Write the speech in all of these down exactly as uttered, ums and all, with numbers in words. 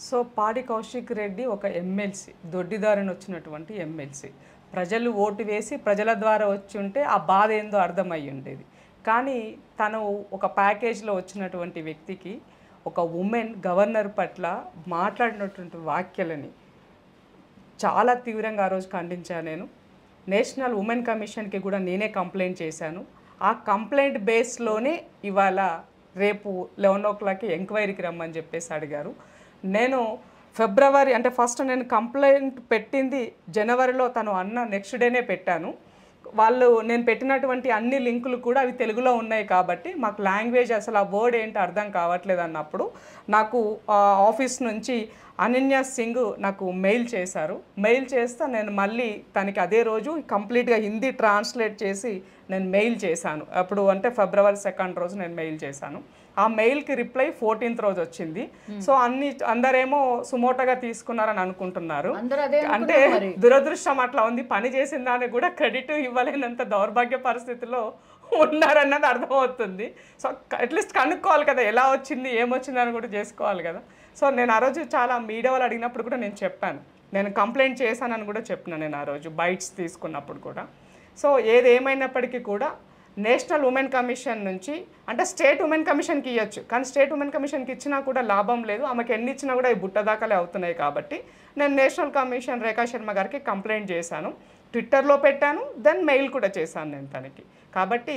So పాడి కౌశిక్ రెడ్డి ఒక MLC, దొడ్డిదారిని వచ్చినటువంటి ఎమ్మెల్సీ. ప్రజలు ఓటు వేసి ప్రజల ద్వారా వచ్చి ఉంటే ఆ బాధ ఏందో అర్థమై ఉండేది. కానీ తను ఒక ప్యాకేజ్లో వచ్చినటువంటి వ్యక్తికి ఒక ఉమెన్ గవర్నర్ పట్ల మాట్లాడినటువంటి వాక్యాలని చాలా తీవ్రంగా ఆ రోజు ఖండించాను నేను. నేషనల్ ఉమెన్ కమిషన్కి కూడా నేనే కంప్లైంట్ చేశాను. ఆ కంప్లైంట్ బేస్లోనే ఇవాళ రేపు లెవెన్ ఓ క్లాక్కి ఎంక్వైరీకి రమ్మని చెప్పేసి అడిగారు. నేను ఫిబ్రవరి అంటే ఫస్ట్ నేను కంప్లైంట్ పెట్టింది జనవరిలో, తను అన్న నెక్స్ట్ డేనే పెట్టాను. వాళ్ళు నేను పెట్టినటువంటి అన్ని లింకులు కూడా అవి తెలుగులో ఉన్నాయి కాబట్టి మాకు లాంగ్వేజ్ అసలు ఆ వర్డ్ ఏంటో అర్థం కావట్లేదు అన్నప్పుడు నాకు ఆఫీస్ నుంచి అనన్య సింగ్ నాకు మెయిల్ చేశారు. మెయిల్ చేస్తే నేను మళ్ళీ తనకి అదే రోజు కంప్లీట్గా హిందీ ట్రాన్స్లేట్ చేసి నేను మెయిల్ చేశాను. అప్పుడు అంటే ఫిబ్రవరి సెకండ్ రోజు నేను మెయిల్ చేశాను. ఆ మెయిల్కి రిప్లై ఫోర్టీన్త్ రోజు వచ్చింది. సో అన్ని అందరేమో సుమోటగా తీసుకున్నారని అనుకుంటున్నారు. అంటే దురదృష్టం అట్లా ఉంది. పని చేసిన దానికి కూడా క్రెడిట్ ఇవ్వలేనంత దౌర్భాగ్య పరిస్థితిలో ఉన్నారన్నది అర్థమవుతుంది. సో అట్లీస్ట్ కనుక్కోవాలి కదా, ఎలా వచ్చింది ఏమొచ్చింది అని కూడా చేసుకోవాలి కదా. సో నేను ఆ రోజు చాలా మీడియా వాళ్ళు అడిగినప్పుడు కూడా నేను చెప్పాను, నేను కంప్లైంట్ చేశానని కూడా చెప్పినాను నేను ఆ రోజు బైట్స్ తీసుకున్నప్పుడు కూడా. సో ఏది ఏమైనప్పటికీ కూడా నేషనల్ ఉమెన్ కమిషన్ నుంచి అంటే స్టేట్ ఉమెన్ కమిషన్కి ఇవ్వచ్చు, కానీ స్టేట్ ఉమెన్ కమిషన్కి ఇచ్చినా కూడా లాభం లేదు. ఆమెకి ఎన్ని ఇచ్చినా కూడా ఈ బుట్ట దాకాలే అవుతున్నాయి. కాబట్టి నేను నేషనల్ కమిషన్ రేఖా శర్మ గారికి కంప్లైంట్ చేశాను, ట్విట్టర్లో పెట్టాను, దెన్ మెయిల్ కూడా చేశాను నేను తనకి. కాబట్టి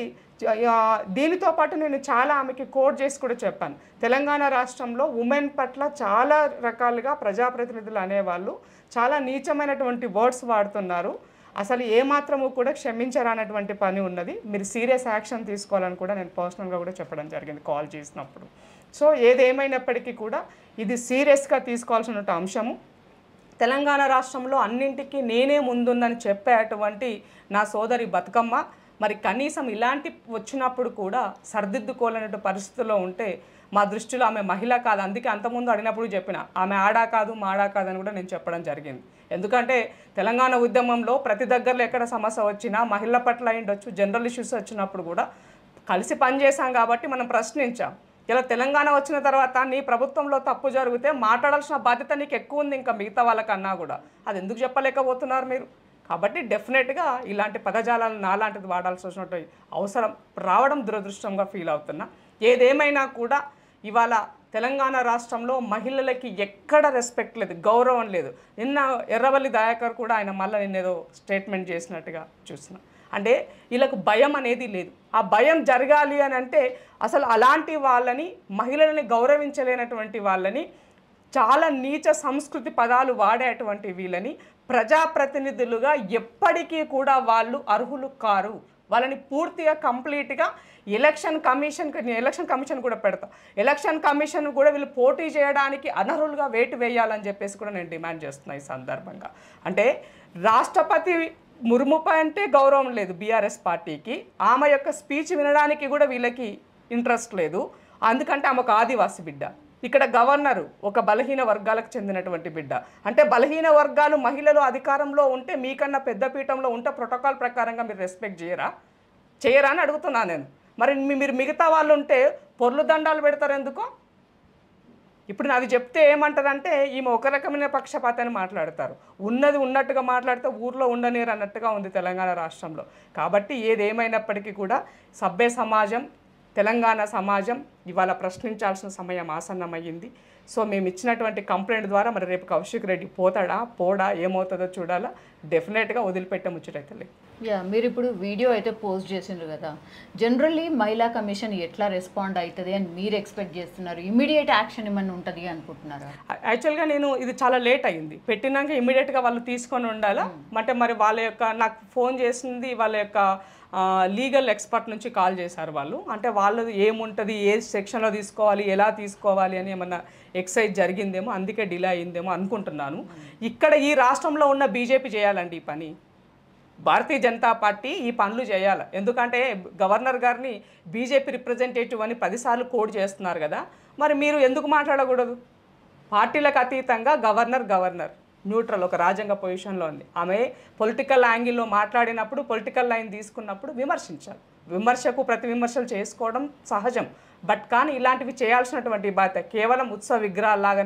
దీనితో పాటు నేను చాలా ఆమెకి కోడ్ చేసి కూడా చెప్పాను. తెలంగాణ రాష్ట్రంలో ఉమెన్ పట్ల చాలా రకాలుగా ప్రజాప్రతినిధులు అనేవాళ్ళు చాలా నీచమైనటువంటి వర్డ్స్ వాడుతున్నారు. అసలు ఏమాత్రము కూడా క్షమించరానటువంటి పని ఉన్నది. మీరు సీరియస్ యాక్షన్ తీసుకోవాలని కూడా నేను పర్సనల్గా కూడా చెప్పడం జరిగింది కాల్ చేసినప్పుడు. సో ఏదేమైనప్పటికీ కూడా ఇది సీరియస్గా తీసుకోవాల్సిన అంశము. తెలంగాణ రాష్ట్రంలో అన్నింటికీ నేనే ముందుందని చెప్పేటువంటి నా సోదరి బతుకమ్మ మరి కనీసం ఇలాంటి వచ్చినప్పుడు కూడా సర్దిద్దుకోలేనట్టు పరిస్థితుల్లో ఉంటే మా దృష్టిలో ఆమె మహిళ కాదు. అందుకే అంతకుముందు అడిగినప్పుడు చెప్పిన ఆమె ఆడా కాదు మాడా కాదని కూడా నేను చెప్పడం జరిగింది. ఎందుకంటే తెలంగాణ ఉద్యమంలో ప్రతి దగ్గరలో ఎక్కడ సమస్య వచ్చినా మహిళల పట్ల అయిండొచ్చు, జనరల్ ఇష్యూస్ వచ్చినప్పుడు కూడా కలిసి పనిచేసాం కాబట్టి మనం ప్రశ్నించాం. ఇలా తెలంగాణ వచ్చిన తర్వాత నీ ప్రభుత్వంలో తప్పు జరిగితే మాట్లాడాల్సిన బాధ్యత నీకు ఎక్కువ ఉంది ఇంకా మిగతా వాళ్ళకన్నా కూడా. అది ఎందుకు చెప్పలేకపోతున్నారు మీరు? కాబట్టి డెఫినెట్గా ఇలాంటి పదజాలాలు నాలాంటిది వాడాల్సి వచ్చినట్టు అవసరం రావడం దురదృష్టంగా ఫీల్ అవుతున్నా. ఏదేమైనా కూడా ఇవాళ తెలంగాణ రాష్ట్రంలో మహిళలకి ఎక్కడ రెస్పెక్ట్ లేదు, గౌరవం లేదు. నిన్న ఎర్రవల్లి దయాకర్ కూడా ఆయన మళ్ళీ నిన్నేదో స్టేట్మెంట్ చేసినట్టుగా చూసిన. అంటే వీళ్ళకు భయం అనేది లేదు. ఆ భయం జరగాలి అని అంటే అసలు అలాంటి వాళ్ళని, మహిళలని గౌరవించలేనటువంటి వాళ్ళని, చాలా నీచ సంస్కృతి పదాలు వాడేటువంటి వీళ్ళని ప్రజాప్రతినిధులుగా ఎప్పటికీ కూడా వాళ్ళు అర్హులు కారు. వాళ్ళని పూర్తిగా కంప్లీట్గా ఎలక్షన్ కమిషన్కి ఎలక్షన్ కమిషన్ కూడా పెడతా. ఎలక్షన్ కమిషన్ కూడా వీళ్ళు పోటీ చేయడానికి అనర్హులుగా వేటు వేయాలని చెప్పేసి కూడా నేను డిమాండ్ చేస్తున్నా ఈ సందర్భంగా. అంటే రాష్ట్రపతి ముర్ముపై అంటే గౌరవం లేదు బీఆర్ఎస్ పార్టీకి. ఆమె యొక్క స్పీచ్ వినడానికి కూడా వీళ్ళకి ఇంట్రెస్ట్ లేదు. అందుకంటే ఆమె ఒక ఆదివాసి బిడ్డ. ఇక్కడ గవర్నరు ఒక బలహీన వర్గాలకు చెందినటువంటి బిడ్డ. అంటే బలహీన వర్గాలు మహిళలు అధికారంలో ఉంటే మీకన్నా పెద్ద పీఠంలో ఉంటే ప్రోటోకాల్ ప్రకారంగా మీరు రెస్పెక్ట్ చేయరా చేయరా అని అడుగుతున్నా నేను. మరి మీరు మిగతా వాళ్ళు ఉంటే పొర్లు దండాలు పెడతారు ఎందుకో? ఇప్పుడు నాది చెప్తే ఏమంటారంటే ఈమె ఒక రకమైన పక్షపాతాన్ని మాట్లాడతారు. ఉన్నది ఉన్నట్టుగా మాట్లాడితే ఊర్లో ఉండనేరు అన్నట్టుగా ఉంది తెలంగాణ రాష్ట్రంలో. కాబట్టి ఏదేమైనప్పటికీ కూడా సభ్య సమాజం, తెలంగాణ సమాజం ఇవాళ ప్రశ్నించాల్సిన సమయం ఆసన్నమయ్యింది. సో మేము ఇచ్చినటువంటి కంప్లైంట్ ద్వారా మరి రేపు కౌశిక్ రెడ్డి పోతాడా పోడా ఏమవుతుందో చూడాలా. డెఫినెట్గా వదిలిపెట్టే ముచ్చటైతే లేదు. యా, మీరు ఇప్పుడు వీడియో అయితే పోస్ట్ చేసిండ్రు కదా, జనరల్లీ మహిళా కమిషన్ ఎట్లా రెస్పాండ్ అవుతుంది అని మీరు ఎక్స్పెక్ట్ చేస్తున్నారు? ఇమీడియట్ యాక్షన్ ఏమన్నా ఉంటుంది అనుకుంటున్నారా? యాక్చువల్గా నేను ఇది చాలా లేట్ అయ్యింది, పెట్టినాక ఇమీడియట్గా వాళ్ళు తీసుకొని ఉండాలా. అంటే మరి వాళ్ళ యొక్క నాకు ఫోన్ చేసింది వాళ్ళ యొక్క లీగల్ ఎక్స్పర్ట్ నుంచి కాల్ చేశారు వాళ్ళు. అంటే వాళ్ళు ఏముంటుంది, ఏ సెక్షన్లో తీసుకోవాలి, ఎలా తీసుకోవాలి అని ఏమన్నా ఎక్సైజ్ జరిగిందేమో, అందుకే డిలే అయిందేమో అనుకుంటున్నాను. ఇక్కడ ఈ రాష్ట్రంలో ఉన్న బీజేపీ చేయాలండి ఈ పని. భారతీయ జనతా పార్టీ ఈ పనులు చేయాలి. ఎందుకంటే గవర్నర్ గారిని బీజేపీ రిప్రజెంటేటివ్ అని పదిసార్లు కోడ్ చేస్తున్నారు కదా, మరి మీరు ఎందుకు మాట్లాడకూడదు? పార్టీలకు అతీతంగా గవర్నర్ గవర్నర్ న్యూట్రల్ ఒక రాజ్యాంగ పొజిషన్లో ఉంది. ఆమె పొలిటికల్ యాంగిల్లో మాట్లాడినప్పుడు, పొలిటికల్ లైన్ తీసుకున్నప్పుడు విమర్శించాలి. విమర్శకు ప్రతి విమర్శలు చేసుకోవడం సహజం. బట్ కానీ ఇలాంటివి చేయాల్సినటువంటి బాధ్యత కేవలం ఉత్సవ విగ్రహాల్లాగానే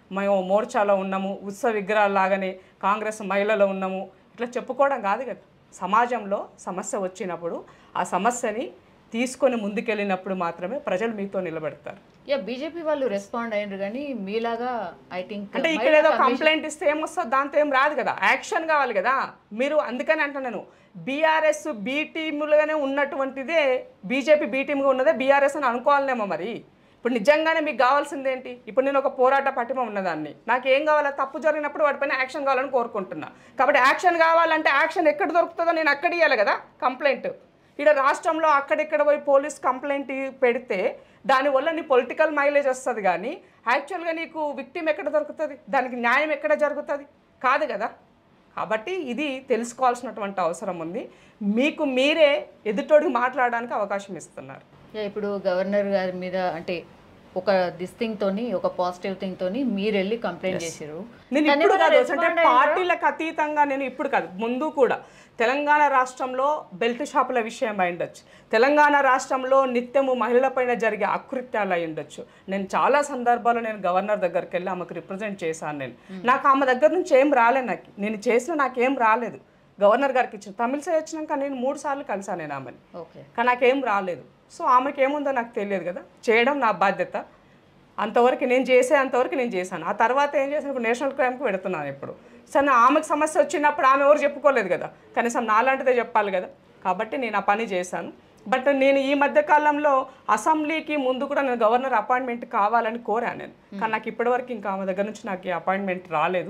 మేము మోర్చాలో ఉన్నాము, ఉత్సవ విగ్రహాలాగానే కాంగ్రెస్ మహిళలో ఉన్నాము ఇట్లా చెప్పుకోవడం కాదు కదా. సమాజంలో సమస్య వచ్చినప్పుడు ఆ సమస్యని తీసుకొని ముందుకెళ్ళినప్పుడు మాత్రమే ప్రజలు మీతో నిలబెడతారు. యా బీజేపీ వాళ్ళు రెస్పాండ్ అయ్యారు కానీ మీలాగా ఐ థింక్ అంటే ఇక్కడ ఏదో కంప్లైంట్ ఇస్తే ఏమొస్తుంది, దాంతో ఏం రాదు కదా, యాక్షన్ కావాలి కదా. మీరు అందుకని అంటున్నాను బీఆర్ఎస్ బీ టీములుగానే ఉన్నటువంటిదే బీజేపీ బీ టీమ్గా ఉన్నదే బీఆర్ఎస్ అని అనుకోవాలనేమో. మరి ఇప్పుడు నిజంగానే మీకు కావాల్సింది ఏంటి? ఇప్పుడు నేను ఒక పోరాట పటిమ ఉన్నదాన్ని, నాకు ఏం కావాలా, తప్పు జరిగినప్పుడు వాటిపైన యాక్షన్ కావాలని కోరుకుంటున్నా. కాబట్టి యాక్షన్ కావాలంటే యాక్షన్ ఎక్కడ దొరుకుతుందో నేను అక్కడ ఇవ్వాలి కదా కంప్లైంట్. ఇక్కడ రాష్ట్రంలో అక్కడెక్కడ పోయి పోలీస్ కంప్లైంట్ పెడితే దానివల్ల నీ పొలిటికల్ మైలేజ్ వస్తుంది కానీ యాక్చువల్గా నీకు విక్టిమ్ ఎక్కడ దొరుకుతుంది, దానికి న్యాయం ఎక్కడ జరుగుతుంది? కాదు కదా. కాబట్టి ఇది తెలుసుకోవాల్సినటువంటి అవసరం ఉంది. మీకు మీరే ఎదుటోడికి మాట్లాడడానికి అవకాశం ఇస్తున్నారు. ఇప్పుడు గవర్నర్ గారి మీద అంటే ఒక దిస్ థింగ్ తోని ఒక పాజిటివ్ థింగ్ తోని మీరు వెళ్ళి కంప్లైంట్ చేశారు. నేను ఇప్పుడు కాదు అంటే పార్టీలకు అతీతంగా, నేను ఇప్పుడు కాదు ముందు కూడా తెలంగాణ రాష్ట్రంలో బెల్ట్ షాపుల విషయం అయి ఉండొచ్చు, తెలంగాణ రాష్ట్రంలో నిత్యము మహిళలపైన జరిగే అకృత్యాలు అయి ఉండొచ్చు. నేను చాలా సందర్భాల్లో నేను గవర్నర్ దగ్గరికి వెళ్ళి ఆమెకు రిప్రజెంట్ చేశాను. నేను నాకు ఆమె దగ్గర నుంచి ఏం రాలేదు, నాకు నేను చేసిన నాకేం రాలేదు. గవర్నర్ గారికి ఇచ్చిన తమిళసై వచ్చినాక నేను మూడు సార్లు కలిసాను నేను ఆమెని, కానీ నాకేం రాలేదు. సో ఆమెకి ఏముందో నాకు తెలియదు కదా, చేయడం నా బాధ్యత. అంతవరకు నేను చేసే అంతవరకు నేను చేశాను. ఆ తర్వాత ఏం చేశాను, ఇప్పుడు నేషనల్ క్రైమ్కి పెడుతున్నాను. ఇప్పుడు సరే ఆమెకు సమస్య వచ్చినప్పుడు ఆమె ఎవరు చెప్పుకోలేదు కదా, కనీసం నాలాంటిదే చెప్పాలి కదా. కాబట్టి నేను ఆ పని చేశాను. బట్ నేను ఈ మధ్య కాలంలో అసెంబ్లీకి ముందు కూడా నేను గవర్నర్ అపాయింట్మెంట్ కావాలని కోరాను నేను, కానీ నాకు ఇప్పటివరకు ఇంకా ఆమె దగ్గర నుంచి నాకు ఈ అపాయింట్మెంట్ రాలేదు.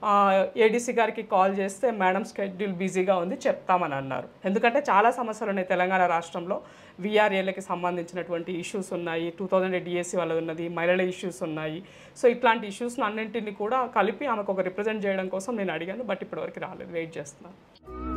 ఏడీసీ గారికి కాల్ చేస్తే మేడం స్కెడ్యూల్ బిజీగా ఉంది చెప్తామని అన్నారు. ఎందుకంటే చాలా సమస్యలు ఉన్నాయి తెలంగాణ రాష్ట్రంలో. విఆర్ఏలకి సంబంధించినటువంటి ఇష్యూస్ ఉన్నాయి, టూ థౌజండ్ డిఎస్సీ వాళ్ళది ఉన్నది, మహిళల ఇష్యూస్ ఉన్నాయి. సో ఇట్లాంటి ఇష్యూస్ని అన్నింటినీ కూడా కలిపి ఆమెకు ఒక రిప్రజెంట్ చేయడం కోసం నేను అడిగాను. బట్ ఇప్పటివరకు రాలేదు, వెయిట్ చేస్తున్నాను.